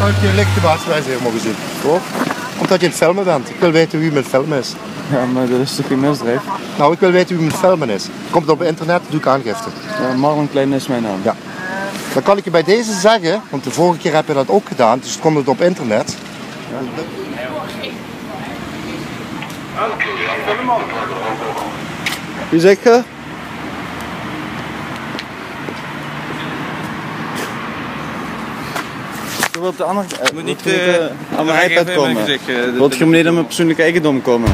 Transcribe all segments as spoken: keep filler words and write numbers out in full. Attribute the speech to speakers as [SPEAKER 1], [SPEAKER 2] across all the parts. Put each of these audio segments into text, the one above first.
[SPEAKER 1] heb je legitimatiebewijs helemaal gezien?
[SPEAKER 2] Voor?
[SPEAKER 1] Omdat je aan het filmen bent. Ik wil weten wie met filmen is.
[SPEAKER 2] Ja, maar dat is toch geen misdrijf?
[SPEAKER 1] Nou, ik wil weten wie met filmen is. Komt het op internet, doe ik aangifte.
[SPEAKER 2] Ja, Marlon Klein is mijn naam.
[SPEAKER 1] Ja. Dan kan ik je bij deze zeggen, want de vorige keer heb je dat ook gedaan, dus komt het op internet. Ja.
[SPEAKER 2] Wie zeg je? Je wilt de andere...
[SPEAKER 3] Je moet niet
[SPEAKER 2] uh,
[SPEAKER 3] uh,
[SPEAKER 2] aan mijn iPad komen.
[SPEAKER 3] Uh,
[SPEAKER 2] wilt je meneer aan mijn persoonlijke eigendom komen?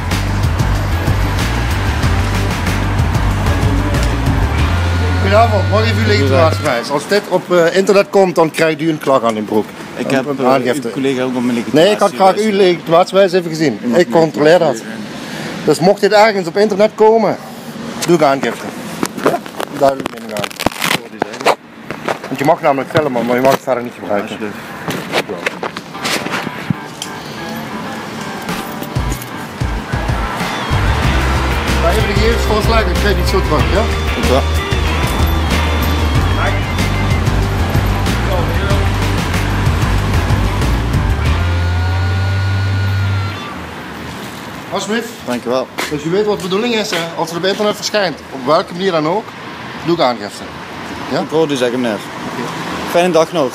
[SPEAKER 1] Goedenavond, mag ik uw legitimatiebewijs? Als dit op uh, internet komt, dan krijgt u een klacht aan uw broek.
[SPEAKER 2] Ik heb uh, uw collega ook op mijn legitimatiebewijs.
[SPEAKER 1] Nee, ik had graag uw legitimatiebewijs even gezien. Ik controleer dat. Dus mocht dit ergens op internet komen, doe ik aangifte. Ja, duidelijk mening aan. Want je mag namelijk filmen, maar je mag het verder niet gebruiken. Maar even de gegevens voorslaan, ik krijg niet zo terug, ja?
[SPEAKER 2] Ja.
[SPEAKER 1] Alsjeblieft.
[SPEAKER 2] Dankjewel.
[SPEAKER 1] Dus je weet wat de bedoeling is, hè? Als het op internet verschijnt, op welke manier dan ook, doe ik aangifte. Ja?
[SPEAKER 2] Ik hoorde zeggen meneer.
[SPEAKER 1] Okay.
[SPEAKER 2] Fijne dag nog.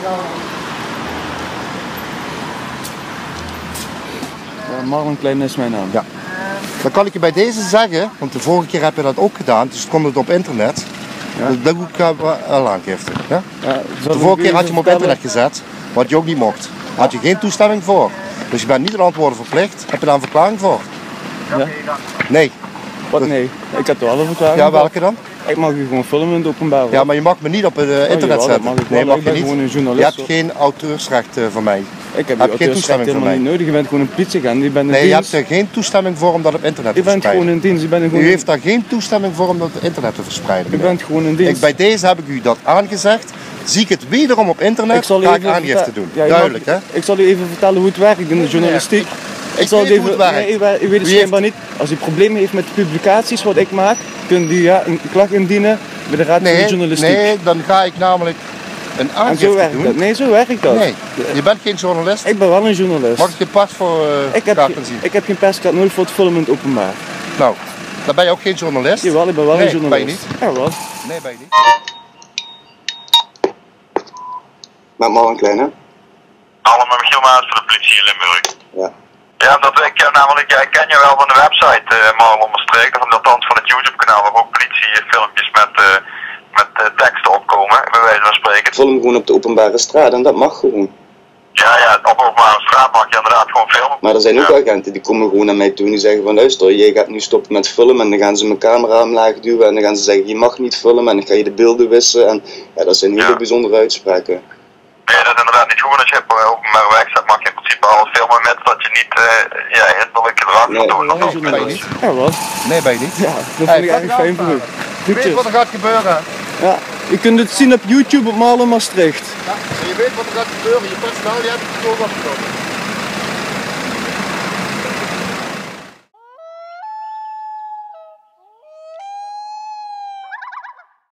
[SPEAKER 2] Ja, Marlon Klein is mijn naam.
[SPEAKER 1] Ja. Dan kan ik je bij deze zeggen, want de vorige keer heb je dat ook gedaan, dus komt het op internet. Ja. Dus dat doe ik wel aangifte. Ja? Ja, de vorige keer had je hem op internet gezet, wat je ook niet mocht. Daar had je geen toestemming voor. Dus je bent niet aan antwoorden verplicht. Heb je daar een verklaring voor?
[SPEAKER 2] Ja?
[SPEAKER 1] Nee.
[SPEAKER 2] Wat nee? Ik heb toch wel een verklaring.
[SPEAKER 1] Ja, welke dan?
[SPEAKER 2] Ik mag u gewoon filmen in het openbaar.
[SPEAKER 1] Ja, maar je mag me niet op het uh, internet
[SPEAKER 2] oh,
[SPEAKER 1] zetten.
[SPEAKER 2] Mag ik
[SPEAKER 1] nee,
[SPEAKER 2] mag
[SPEAKER 1] je niet.
[SPEAKER 2] Gewoon een journalist,
[SPEAKER 1] je hebt
[SPEAKER 2] hoor.
[SPEAKER 1] geen auteursrecht uh, van mij.
[SPEAKER 2] Ik heb,
[SPEAKER 1] heb geen toestemming
[SPEAKER 2] helemaal niet nodig. Je bent gewoon een politieagent. Je bent
[SPEAKER 1] nee, je hebt er geen toestemming voor om dat op internet te
[SPEAKER 2] je bent
[SPEAKER 1] verspreiden.
[SPEAKER 2] Gewoon in dienst. Je bent gewoon
[SPEAKER 1] u heeft daar geen toestemming voor om dat op internet te verspreiden.
[SPEAKER 2] Je bent gewoon in dienst.
[SPEAKER 1] Ik, bij deze heb ik u dat aangezegd. Zie ik het wederom op internet,
[SPEAKER 2] ik zal
[SPEAKER 1] ga ik aangifte doen.
[SPEAKER 2] Ja,
[SPEAKER 1] duidelijk,
[SPEAKER 2] mag,
[SPEAKER 1] hè?
[SPEAKER 2] Ik zal u even vertellen hoe het werkt in de journalistiek.
[SPEAKER 1] Nee,
[SPEAKER 2] ik, ik zal
[SPEAKER 1] weet
[SPEAKER 2] het even,
[SPEAKER 1] hoe het werkt.
[SPEAKER 2] Nee, u weet het schijnbaar niet. Als u problemen heeft met de publicaties wat ik maak, kunt u ja, een klacht indienen bij de Raad
[SPEAKER 1] nee,
[SPEAKER 2] van de Journalistiek.
[SPEAKER 1] Nee, dan ga ik namelijk een aangifte
[SPEAKER 2] zo werkt
[SPEAKER 1] doen.
[SPEAKER 2] Dat. Nee, zo werkt dat.
[SPEAKER 1] Nee, je bent geen journalist.
[SPEAKER 2] Ik ben wel een journalist.
[SPEAKER 1] Mag ik je pas voor uh,
[SPEAKER 2] ik heb
[SPEAKER 1] laten zien?
[SPEAKER 2] Ik heb geen perskaart nodig voor het filmen in het openbaar.
[SPEAKER 1] Nou, dan ben je ook geen journalist.
[SPEAKER 2] Jawel, ik ben wel
[SPEAKER 1] nee,
[SPEAKER 2] een journalist.
[SPEAKER 1] Ben je niet?
[SPEAKER 2] Jawel.
[SPEAKER 1] Nee, ben je niet.
[SPEAKER 4] Met Marlon Klein, hè?
[SPEAKER 5] Allemaal met Michiel Maas van de politie in Limburg.
[SPEAKER 4] Ja.
[SPEAKER 5] Ja, dat ik heb namelijk, ja, ik ken je wel van de website uh, Marlon Maastricht, of althans van het YouTube kanaal waar ook politiefilmpjes met, uh, met uh, teksten opkomen, bij wijze van spreken.
[SPEAKER 4] Film gewoon op de openbare straat en dat mag gewoon.
[SPEAKER 5] Ja, ja, op openbare straat mag je inderdaad gewoon filmen.
[SPEAKER 4] Maar er zijn ook
[SPEAKER 5] ja.
[SPEAKER 4] agenten die komen gewoon naar mij toe en die zeggen van luister, je gaat nu stoppen met filmen en dan gaan ze mijn camera omlaag duwen en dan gaan ze zeggen je mag niet filmen en dan ga je de beelden wissen en ja, dat zijn hele ja. bijzondere uitspraken.
[SPEAKER 5] Nee, dat is inderdaad niet goed. Als je op openbare weg staat, mag je in principe alles filmen met dat je niet uh, ja, hinderlijk gedrag
[SPEAKER 4] nee,
[SPEAKER 5] vertoont.
[SPEAKER 1] Nee, nee, ben je niet.
[SPEAKER 2] Ja, wat?
[SPEAKER 1] Nee, ben je niet.
[SPEAKER 2] Ja, dat vind ik eigenlijk fijn voor u.
[SPEAKER 1] Je weet wat er gaat gebeuren.
[SPEAKER 2] Ja, je kunt het zien op YouTube op Marlon Maastricht.
[SPEAKER 1] Ja, je weet wat er gaat gebeuren. Je personeel, je hebt het zo opgenomen.